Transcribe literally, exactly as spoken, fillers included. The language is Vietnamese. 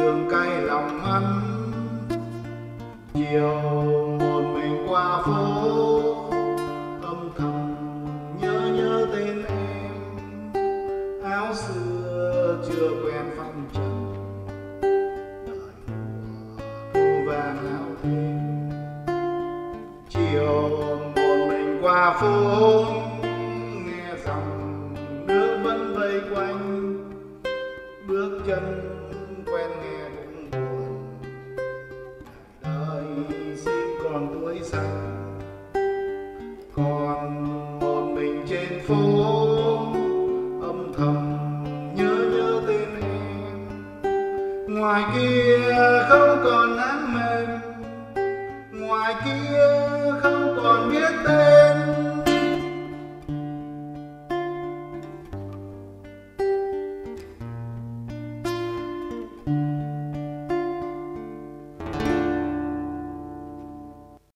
đường cay lòng ăn. Chiều một mình qua phố âm thầm nhớ nhớ tên em, áo xưa chưa quen phong trần, đời mùa thu vàng áo thêm. Chiều một mình qua phố nghe dòng nước vẫn vây quanh, bước chân quen nghe cũng buồn, đời xin còn tuổi xanh. Còn một mình trên phố